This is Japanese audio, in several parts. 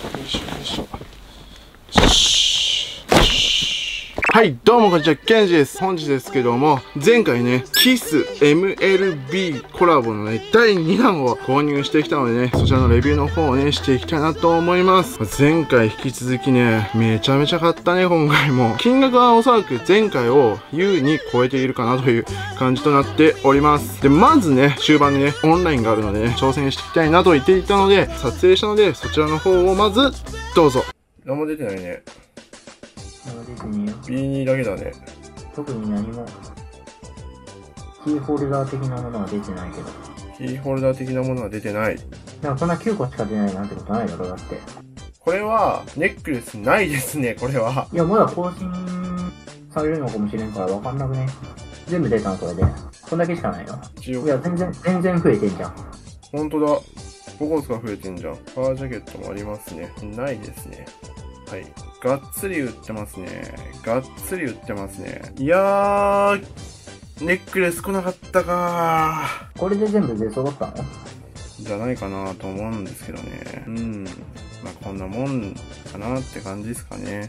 いしょよいしょ。はい、どうもこんにちは、ケンジです。本日ですけども、前回ね、キス MLB コラボのね、第2弾を購入してきたのでね、そちらのレビューの方をね、していきたいなと思います。前回引き続きね、めちゃめちゃ買ったね、今回も。金額はおそらく前回を優に超えているかなという感じとなっております。で、まずね、終盤にね、オンラインがあるのでね、挑戦していきたいなと言っていたので、撮影したので、そちらの方をまず、どうぞ。何も出てないね。 出てねえよ。 B2 だけだね。 特に何も、キーホルダー的なものは出てないけど。 キーホルダー的なものは出てない。 だからそんな9個しか出ないなんてことないだろ、だって。 これは、ネックレスないですね、これは。 いや、まだ更新されるのかもしれんからわかんなくね。全部出たの、これで。こんだけしかないよ。いや、全然増えてんじゃん。 ほんとだ。5個しか増えてんじゃん。パワージャケットもありますね。ないですね。はい。がっつり売ってますね。がっつり売ってますね。いやー、ネックレス来なかったかー。 これで全部出揃ったの？ じゃないかなと思うんですけどね。まあこんなもんかなって感じですかね。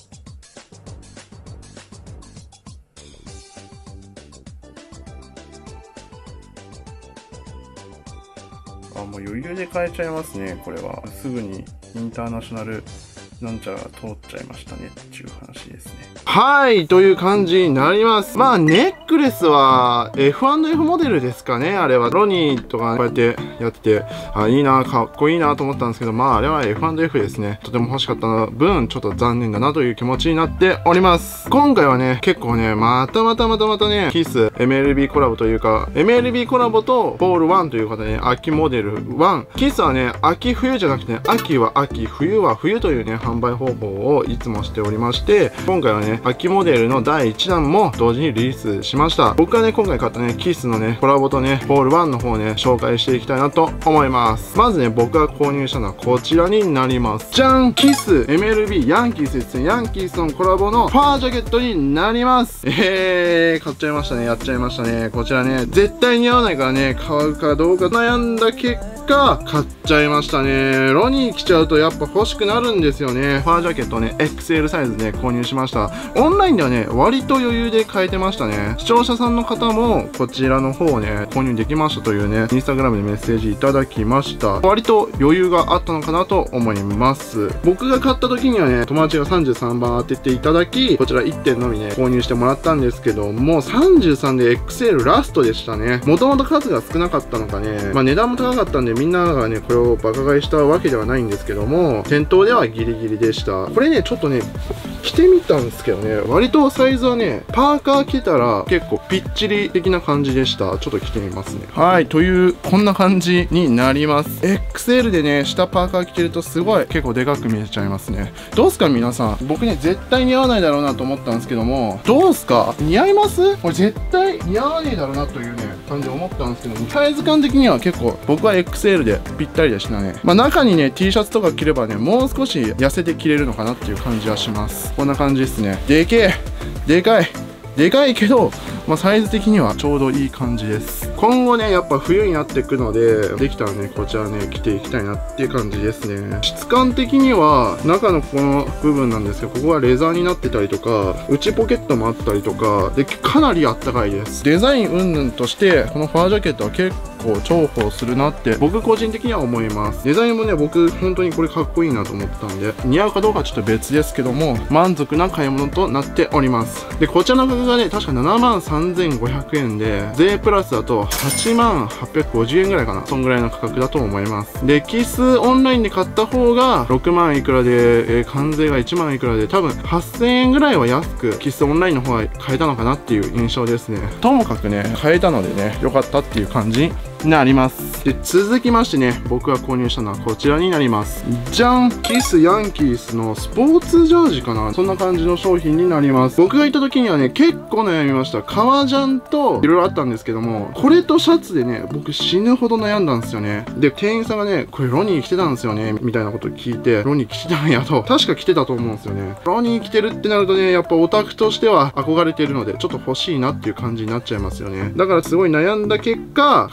あ、もう余裕で買えちゃいますね、これは。すぐにインターナショナルなんちゃら通っちゃいましたねっていう話ですね。はい、という感じになります。まあ、ネックレスは F&F モデルですかね。あれはロニーとかこうやってやってて、あ、いいな、かっこいいなと思ったんですけど、まあ、あれは F&F ですね。とても欲しかった分、ちょっと残念だなという気持ちになっております。今回はね、結構ね、またね、キス MLB コラボというか、MLB コラボとポール1という方でね、秋モデル1。キスはね、秋冬じゃなくてね、秋は秋、冬は冬というね、販売方法をいつもしておりまして、今回はね、秋モデルの第1弾も同時にリリースしました。僕がね、今回買ったね、キスのね、コラボとね、ポール1の方をね、紹介していきたいなと思います。まずね、僕が購入したのはこちらになります。じゃん！キス MLB ヤンキースですね。ヤンキースのコラボのファージャケットになります。買っちゃいましたね。やっちゃいましたね。こちらね、絶対似合わないからね、買うかどうか悩んだ結果、買っちゃいましたね。ロニー来ちゃうとやっぱ欲しくなるんですよね。ファージャケットね、XL サイズで購入しました。オンラインではね、割と余裕で買えてましたね。視聴者さんの方も、こちらの方をね、購入できましたというね、インスタグラムでメッセージいただきました。割と余裕があったのかなと思います。僕が買った時にはね、友達が33番当てていただき、こちら1点のみね、購入してもらったんですけども、33で XL ラストでしたね。もともと数が少なかったのかね、まあ値段も高かったんで、みんながね、これをバカ買いしたわけではないんですけども、店頭ではギリギリでした。これね、ちょっとね、着てみたんですけどね、割とサイズはね、パーカー着たら結構ぴっちり的な感じでした。ちょっと着てみますね。はい、という、こんな感じになります。XL でね、下パーカー着てるとすごい結構でかく見えちゃいますね。どうすか皆さん。僕ね、絶対似合わないだろうなと思ったんですけども、どうすか？似合います？これ絶対似合わねえだろうなというね、感じで思ったんですけども、サイズ感的には結構僕は XL でぴったりでしたね。まあ中にね、T シャツとか着ればね、もう少し痩せて着れるのかなっていう感じはします。こんな感じですね。でけえ！でかい！でかいけど、まあ、サイズ的にはちょうどいい感じです。今後ね、やっぱ冬になっていくので、できたらね、こちらね、着ていきたいなっていう感じですね。質感的には、中のこの部分なんですけど、ここがレザーになってたりとか、内ポケットもあったりとか、で、かなりあったかいです。デザイン云々として、このファージャケットは結構重宝するなって、僕個人的には思います。デザインもね、僕、本当にこれかっこいいなと思ったんで、似合うかどうかちょっと別ですけども、満足な買い物となっております。で、こちらの価格がね、確か73,500円で、税プラスだと80,850円ぐらいかな。そんぐらいの価格だと思います。で、キスオンラインで買った方が6万いくらで、関税が1万いくらで、多分8000円ぐらいは安く、キスオンラインの方が買えたのかなっていう印象ですね。ともかくね、買えたのでね、良かったっていう感じになります。で、続きましてね、僕が購入したのはこちらになります。じゃん！キスヤンキースのスポーツジャージかな？そんな感じの商品になります。僕が行った時にはね、結構悩みました。革ジャンといろいろあったんですけども、これとシャツでね、僕死ぬほど悩んだんですよね。で、店員さんがね、これロニー着てたんですよね、みたいなこと聞いて、ロニー着てたんやと、確か着てたと思うんですよね。ロニー着てるってなるとね、やっぱオタクとしては憧れてるので、ちょっと欲しいなっていう感じになっちゃいますよね。だからすごい悩んだ結果、買いました。 。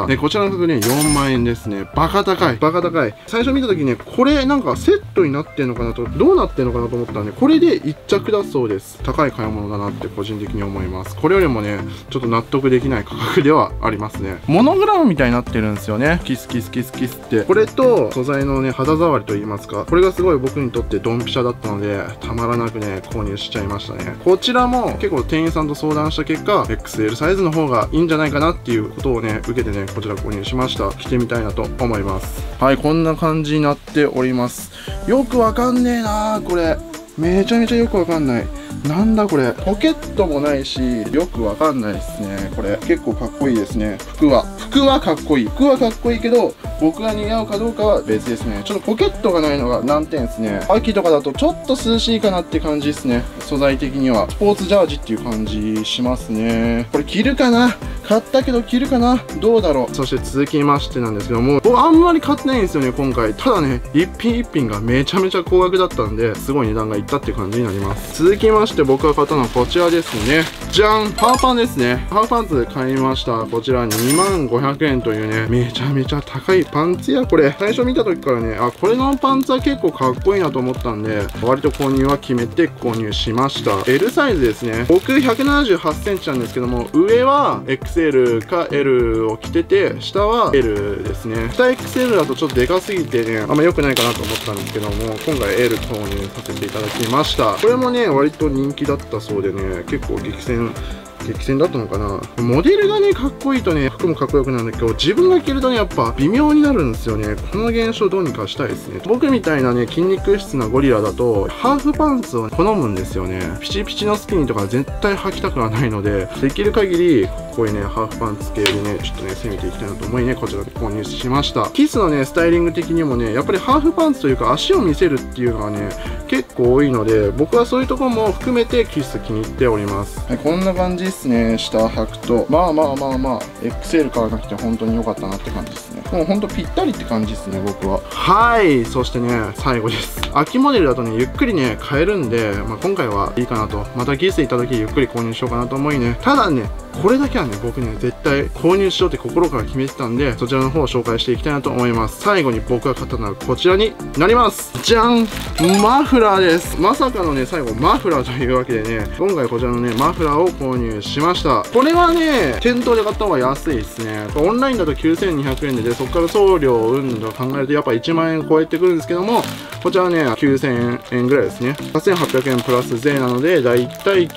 で、こちらの価格ね、4万円ですね。バカ高い。バカ高い。最初見た時ね、これなんかセットになってんのかなと、どうなってんのかなと思ったんで、これで1着だそうです。高い買い物だなって個人的に思います。これよりもね、ちょっと納得できない価格ではありますね。モノグラムみたいになってるんですよね。キスキスキスキスって。これと素材のね、肌触りと言いますか、これがすごい僕にとってドンピシャだったので、たまらなくね、購入しちゃいましたね。こちらも結構店員さんと相談した結果、XL サイズの方がいいんじゃないかなっていうことをね、受けてね、こちら購入しました。着てみたいなと思います。はい、こんな感じになっております。よくわかんねえなー、これ。めちゃめちゃよくわかんない。なんだこれ。ポケットもないし、よくわかんないですね。これ。結構かっこいいですね。服はかっこいい。服はかっこいいけど、僕が似合うかどうかは別ですね。ちょっとポケットがないのが難点ですね。秋とかだとちょっと涼しいかなって感じですね。素材的には。スポーツジャージっていう感じしますね。これ着るかな？買ったけど着るかな？どうだろう。そして続きましてなんですけども、僕あんまり買ってないんですよね、今回。ただね、一品一品がめちゃめちゃ高額だったんで、すごい値段がいったって感じになります。続きまして僕が買ったのはこちらですね。じゃん！ハーフパンですね。ハーフパンツ買いました。こちら25,000円というね、めちゃめちゃ高いパンツや、これ。最初見た時からね、あ、これのパンツは結構かっこいいなと思ったんで、割と購入は決めて購入しました。L サイズですね。僕178センチなんですけども、上は XL か L を着てて、下は L ですね。下 XL だとちょっとでかすぎてね、あんま良くないかなと思ったんですけども、今回 L 購入させていただきました。これもね、割と人気だったそうでね、結構激戦だったのかな。モデルがね、かっこいいとね、服もかっこよくなるんだけど、自分が着るとね、やっぱ微妙になるんですよね。この現象どうにかしたいですね。僕みたいなね、筋肉質なゴリラだと、ハーフパンツを好むんですよね。ピチピチのスキニーとか絶対履きたくはないので、できる限り、こういうね、ハーフパンツ系でね、ちょっとね、攻めていきたいなと思いね、こちらで購入しました。キスのね、スタイリング的にもね、やっぱりハーフパンツというか、足を見せるっていうのがね、結構多いので、僕はそういうところも含めてキス気に入っております。はい、こんな感じですね、下履くと。まあ、XL 買わなくて本当に良かったなって感じですね。もうほんとぴったりって感じですね、僕は。はい、そしてね、最後です。秋モデルだとね、ゆっくりね、買えるんで、今回はいいかなと。またキスいた時ゆっくり購入しようかなと思いね。ただね、これだけはね、僕ね、絶対購入しようって心から決めてたんで、そちらの方を紹介していきたいなと思います。最後に僕が買ったのはこちらになります。じゃん！マフラーです。まさかのね、最後マフラーというわけでね、今回こちらのね、マフラーを購入しました。これはね、店頭で買った方が安いですね。オンラインだと9200円で、そこから送料をうんと考えるとやっぱ1万円超えてくるんですけども、こちらはね、9000円ぐらいですね。8800円プラス税なので、だいたい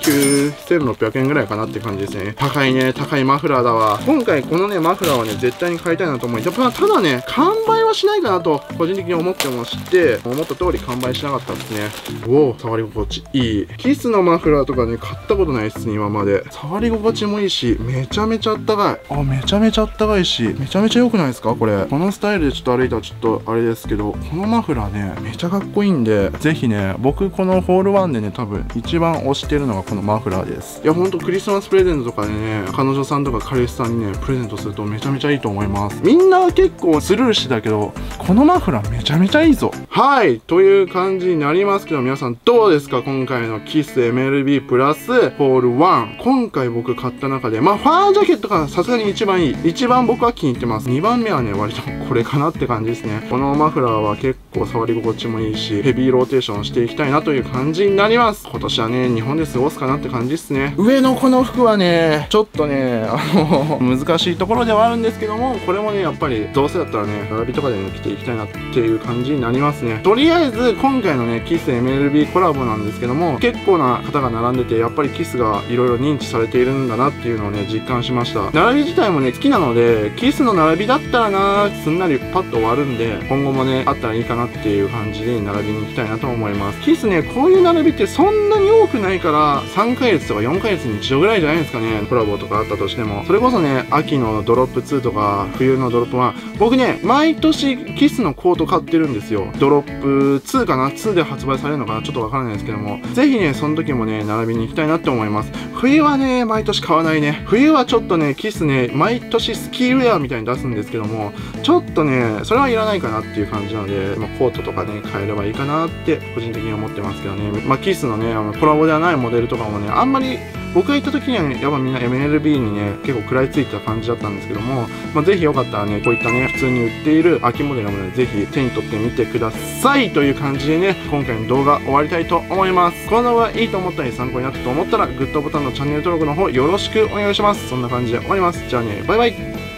9600円ぐらいかなって感じですね。高いね、高いマフラーだわ。今回このね、マフラーはね、絶対に買いたいなと思い、ただね、完売はしないかなと、個人的に思ってまして、思った通り完売しなかったですね。おお、触り心地いい。キスのマフラーとかね、買ったことないですね、今まで。触り心地もいいし、めちゃめちゃあったかい。あ、めちゃめちゃあったかいし、めちゃめちゃ良くないですかこれ。このスタイルでちょっと歩いたらちょっとあれですけど、このマフラーね、めちゃかっこいいんで、ぜひね、僕このホール1でね、多分一番推してるのがこのマフラーです。いや、ほんとクリスマスプレゼントとかでね、彼女さんとか彼氏さんにね、プレゼントするとめちゃめちゃいいと思います。みんな結構スルーしてたけど、このマフラーめちゃめちゃいいぞ。はい、という感じになりますけど、皆さんどうですか今回のキス MLB プラスホール1。今回僕買った中で、ファージャケットがさすがに一番いい。一番僕は気に入ってます。2番目はね、割とこれかなって感じですね。このマフラーは結構触り心地もいいし、ヘビーローテーションしていきたいなという感じになります。今年はね、日本で過ごすかなって感じですね。上のこの服はね、ちょっとね、難しいところではあるんですけども、これもね、やっぱりどうせだったらね、並びとかでね、着ていきたいなっていう感じになりますね。とりあえず、今回のね、キス MLB コラボなんですけども、結構な方が並んでて、やっぱりキスがいろいろ認知されているんだなっていうのをね、実感しました。並び自体もね、好きなので、キスの並びだったらな、すんなりパッと終わるんで、今後もね、あったらいいかなっていう感じで並びに行きたいなと思います。キスね、こういう並びってそんなに多くないから、3ヶ月とか4ヶ月に1度ぐらいじゃないですかね、コラボとかあったとしても。それこそね、秋のドロップ2とか、冬のドロップ1、僕ね、毎年キスのコート買ってるんですよ。ドロップ2かな ?2 で発売されるのかなちょっとわからないですけども。ぜひね、その時もね、並びに行きたいなって思います。冬はね、毎年買わないね。冬はちょっとね、キスね、毎年スキーウェアみたいに出すんですけども、ちょっとね、それはいらないかなっていう感じなので、コートとかね、買えればいいかなって、個人的に思ってますけどね。キスのね、コラボではないモデルとかもね、あんまり僕が行った時にはね、やっぱみんな MLB にね、結構食らいついてた感じだったんですけども、ぜひよかったらね、こういったね、普通に売っている秋モデルなので、ぜひ手に取ってみてくださいという感じでね、今回の動画終わりたいと思います。この動画いいと思ったり参考になったと思ったら、グッドボタンのチャンネル登録の方よろしくお願いします。そんな感じで終わります。じゃあね、バイバイ。